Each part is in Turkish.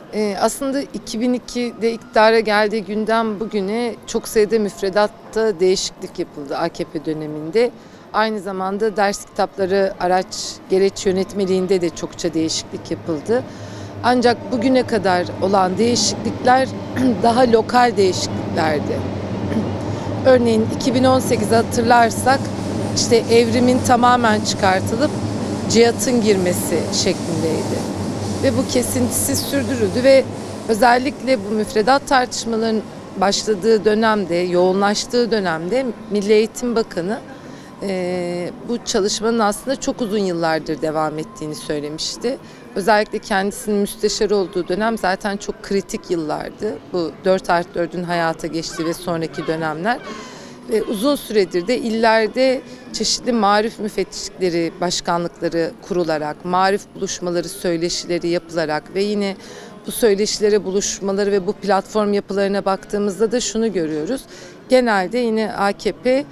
Aslında 2002'de iktidara geldiği günden bugüne çok sayıda müfredatta değişiklik yapıldı AKP döneminde. Aynı zamanda ders kitapları, araç, gereç yönetmeliğinde de çokça değişiklik yapıldı. Ancak bugüne kadar olan değişiklikler daha lokal değişikliklerdi. Örneğin 2018'i hatırlarsak işte evrimin tamamen çıkartılıp cihatın girmesi şeklindeydi. Ve bu kesintisiz sürdürüldü ve özellikle bu müfredat tartışmalarının başladığı dönemde, yoğunlaştığı dönemde Milli Eğitim Bakanı bu çalışmanın aslında çok uzun yıllardır devam ettiğini söylemişti. Özellikle kendisinin müsteşar olduğu dönem zaten çok kritik yıllardı. Bu 4+4'ün hayata geçtiği ve sonraki dönemler. Ve uzun süredir de illerde çeşitli marif müfettişlikleri, başkanlıkları kurularak, marif buluşmaları, söyleşileri yapılarak ve yine bu söyleşilere, buluşmaları ve bu platform yapılarına baktığımızda da şunu görüyoruz. Genelde yine AKP,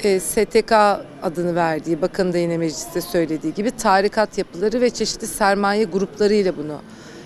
STK adını verdiği, bakanın da yine mecliste söylediği gibi tarikat yapıları ve çeşitli sermaye gruplarıyla bunu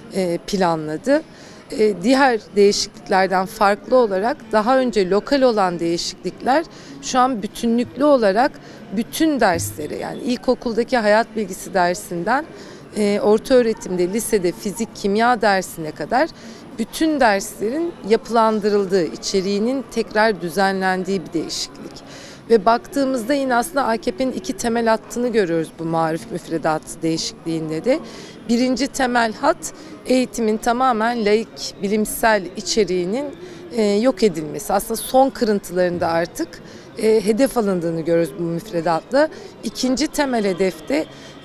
planladı. Diğer değişikliklerden farklı olarak daha önce lokal olan değişiklikler şu an bütünlüklü olarak bütün dersleri, yani ilkokuldaki hayat bilgisi dersinden orta öğretimde, lisede fizik, kimya dersine kadar bütün derslerin yapılandırıldığı, içeriğinin tekrar düzenlendiği bir değişiklik. Ve baktığımızda yine aslında AKP'nin iki temel hattını görüyoruz bu marif müfredat değişikliğinde de. Birinci temel hat eğitimin tamamen laik, bilimsel içeriğinin yok edilmesi. Aslında son kırıntılarında artık hedef alındığını görüyoruz bu müfredatla. İkinci temel hedefte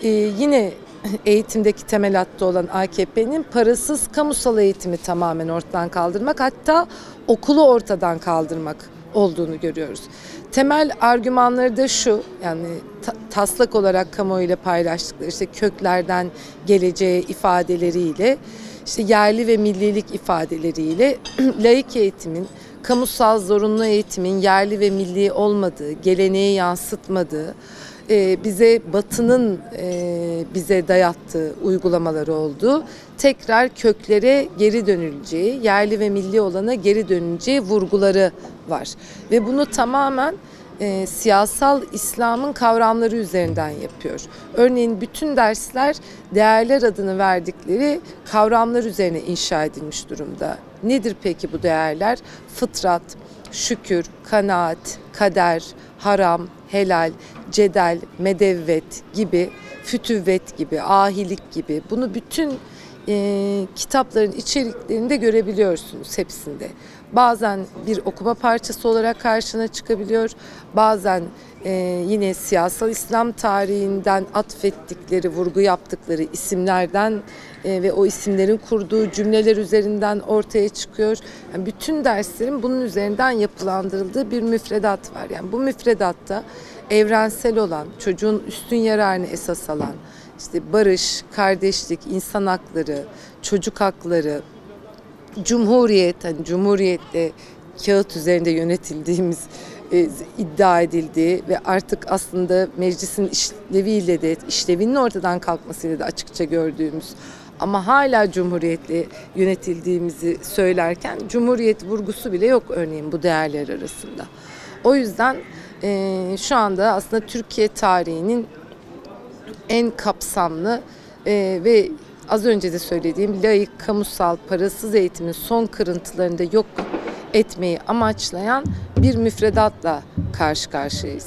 yine eğitimdeki temel hattı olan AKP'nin parasız kamusal eğitimi tamamen ortadan kaldırmak, hatta okulu ortadan kaldırmak olduğunu görüyoruz. Temel argümanları da şu, yani taslak olarak kamuoyuyla paylaştıkları işte köklerden geleceğe ifadeleriyle, işte yerli ve millilik ifadeleriyle laik eğitimin, kamusal zorunlu eğitimin yerli ve milli olmadığı, geleneği yansıtmadığı, bize Batı'nın bize dayattığı uygulamaları olduğu, tekrar köklere geri dönüleceği, yerli ve milli olana geri dönüleceği vurguları var. Ve bunu tamamen siyasal İslam'ın kavramları üzerinden yapıyor. Örneğin bütün dersler değerler adını verdikleri kavramlar üzerine inşa edilmiş durumda. Nedir peki bu değerler? Fıtrat, şükür, kanaat, kader, haram, helal, cedel, medevvet gibi, fütüvvet gibi, ahilik gibi, bunu bütün kitapların içeriklerinde görebiliyorsunuz hepsinde. Bazen bir okuma parçası olarak karşına çıkabiliyor, bazen yine siyasal İslam tarihinden atfettikleri, vurgu yaptıkları isimlerden ve o isimlerin kurduğu cümleler üzerinden ortaya çıkıyor. Yani bütün derslerin bunun üzerinden yapılandırıldığı bir müfredat var. Yani bu müfredatta evrensel olan, çocuğun üstün yararını esas alan, işte barış, kardeşlik, insan hakları, çocuk hakları, cumhuriyet, hani cumhuriyette kağıt üzerinde yönetildiğimiz iddia edildiği ve artık aslında meclisin işleviyle de, işlevinin ortadan kalkmasıyla da açıkça gördüğümüz, ama hala cumhuriyetle yönetildiğimizi söylerken cumhuriyet vurgusu bile yok örneğin bu değerler arasında. O yüzden şu anda aslında Türkiye tarihinin en kapsamlı ve az önce de söylediğim laik, kamusal, parasız eğitimin son kırıntılarında yok etmeyi amaçlayan bir müfredatla karşı karşıyayız.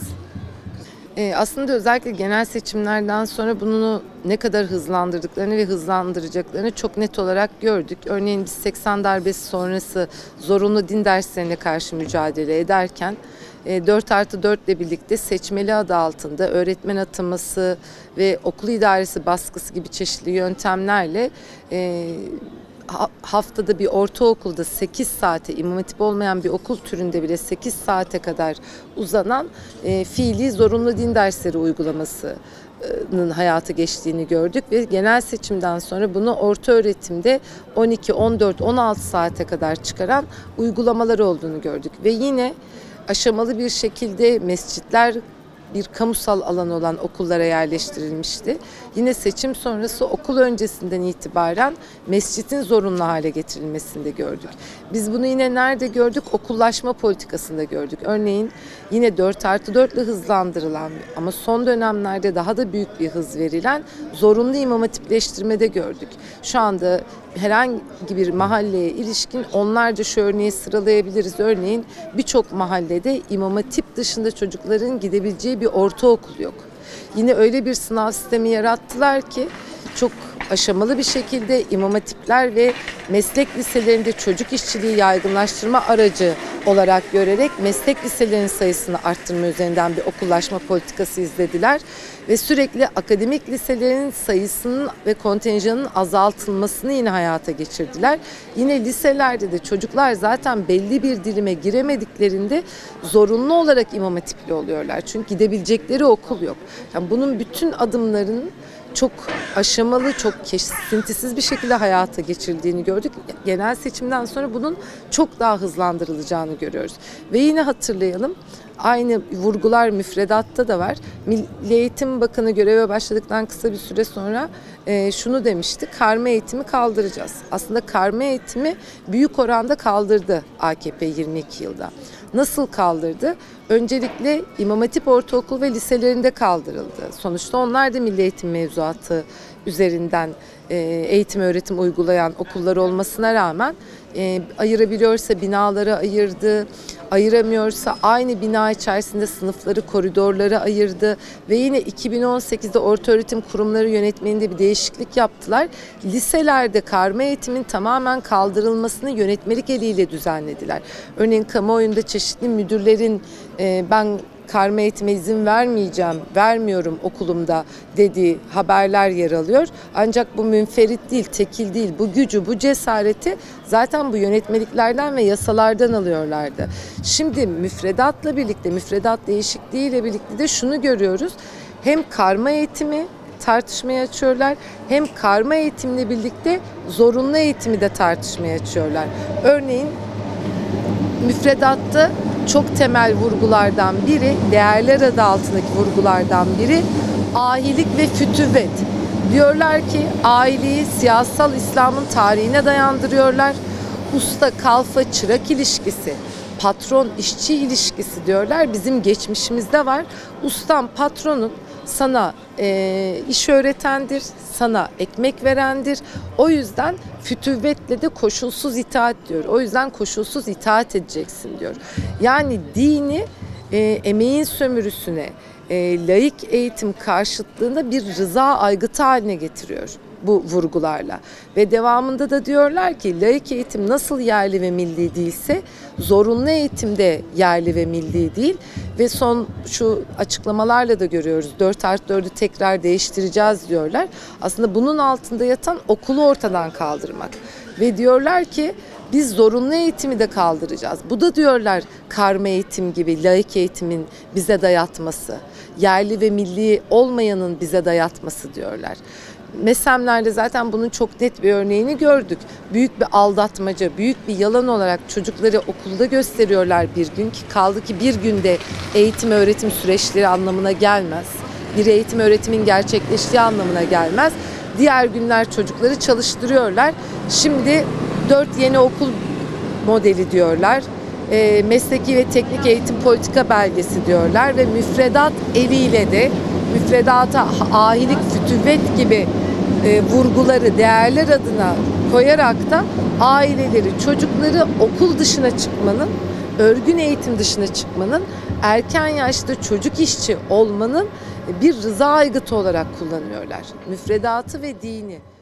Aslında özellikle genel seçimlerden sonra bunu ne kadar hızlandırdıklarını ve hızlandıracaklarını çok net olarak gördük. Örneğin biz 80 darbesi sonrası zorunlu din derslerine karşı mücadele ederken 4+4 ile birlikte seçmeli adı altında öğretmen ataması ve okul idaresi baskısı gibi çeşitli yöntemlerle haftada bir ortaokulda 8 saate, İmam Hatip olmayan bir okul türünde bile 8 saate kadar uzanan fiili zorunlu din dersleri uygulamasının hayata geçtiğini gördük ve genel seçimden sonra bunu orta öğretimde 12, 14, 16 saate kadar çıkaran uygulamalar olduğunu gördük ve yine aşamalı bir şekilde mescitler bir kamusal alan olan okullara yerleştirilmişti. Yine seçim sonrası okul öncesinden itibaren mescitin zorunlu hale getirilmesini de gördük. Biz bunu yine nerede gördük? Okullaşma politikasında gördük. Örneğin yine 4+4 ile hızlandırılan ama son dönemlerde daha da büyük bir hız verilen zorunlu imam hatipleştirmede gördük. Şu anda herhangi bir mahalleye ilişkin onlarca şu örneği sıralayabiliriz. Örneğin birçok mahallede imam hatip dışında çocukların gidebileceği bir ortaokul yok. Yine öyle bir sınav sistemi yarattılar ki çok aşamalı bir şekilde imam hatipler ve meslek liselerinde çocuk işçiliği yaygınlaştırma aracı olarak görerek meslek liselerinin sayısını arttırma üzerinden bir okullaşma politikası izlediler ve sürekli akademik liselerin sayısının ve kontenjanının azaltılmasını yine hayata geçirdiler. Yine liselerde de çocuklar zaten belli bir dilime giremediklerinde zorunlu olarak imam hatipli oluyorlar. Çünkü gidebilecekleri okul yok. Yani bunun bütün adımlarının çok aşamalı, çok kesintisiz bir şekilde hayata geçirildiğini gördük. Genel seçimden sonra bunun çok daha hızlandırılacağını görüyoruz. Ve yine hatırlayalım, aynı vurgular müfredatta da var. Milli Eğitim Bakanı göreve başladıktan kısa bir süre sonra şunu demişti, karma eğitimi kaldıracağız. Aslında karma eğitimi büyük oranda kaldırdı AKP 22 yılda. Nasıl kaldırdı? Öncelikle İmam Hatip Ortaokul ve liselerinde kaldırıldı. Sonuçta onlar da milli eğitim mevzuatı üzerinden eğitim öğretim uygulayan okullar olmasına rağmen ayırabiliyorsa binaları ayırdı, ayıramıyorsa aynı bina içerisinde sınıfları, koridorları ayırdı ve yine 2018'de ortaöğretim kurumları yönetmeninde bir değişiklik yaptılar. Liselerde karma eğitimin tamamen kaldırılmasını yönetmelik eliyle düzenlediler. Örneğin kamuoyunda çeşitli müdürlerin ben karma eğitime izin vermiyorum okulumda dediği haberler yer alıyor. Ancak bu münferit değil, tekil değil. Bu gücü, bu cesareti zaten bu yönetmeliklerden ve yasalardan alıyorlardı. Şimdi müfredatla birlikte, müfredat değişikliğiyle birlikte de şunu görüyoruz. Hem karma eğitimi tartışmaya açıyorlar, hem karma eğitimle birlikte zorunlu eğitimi de tartışmaya açıyorlar. Örneğin müfredatta çok temel vurgulardan biri, değerler adı altındaki vurgulardan biri ahilik ve fütüvvet. Diyorlar ki aileyi siyasal İslam'ın tarihine dayandırıyorlar. Usta, kalfa, çırak ilişkisi, patron, işçi ilişkisi diyorlar. Bizim geçmişimizde var. Ustam, patronun sana iş öğretendir, sana ekmek verendir. O yüzden fütüvvetle de koşulsuz itaat diyor. O yüzden koşulsuz itaat edeceksin diyor. Yani dini emeğin sömürüsüne, laik eğitim karşıtlığında bir rıza aygıtı haline getiriyor bu vurgularla. Ve devamında da diyorlar ki laik eğitim nasıl yerli ve milli değilse zorunlu eğitim de yerli ve milli değil. Ve son şu açıklamalarla da görüyoruz. 4+4'ü tekrar değiştireceğiz diyorlar. Aslında bunun altında yatan okulu ortadan kaldırmak. Ve diyorlar ki biz zorunlu eğitimi de kaldıracağız. Bu da diyorlar karma eğitim gibi laik eğitimin bize dayatması. Yerli ve milli olmayanın bize dayatması diyorlar. MESEM'lerde zaten bunun çok net bir örneğini gördük. Büyük bir aldatmaca, büyük bir yalan olarak çocukları okulda gösteriyorlar bir gün ki kaldı ki bir günde eğitim öğretim süreçleri anlamına gelmez. Bir eğitim öğretimin gerçekleştiği anlamına gelmez. Diğer günler çocukları çalıştırıyorlar. Şimdi 4 yeni okul modeli diyorlar. Mesleki ve teknik eğitim politika belgesi diyorlar ve müfredat eliyle de müfredata ahilik, fütüvvet gibi vurguları değerler adına koyarak da aileleri, çocukları okul dışına çıkmanın, örgün eğitim dışına çıkmanın, erken yaşta çocuk işçi olmanın bir rıza aygıtı olarak kullanıyorlar. Müfredatı ve dini.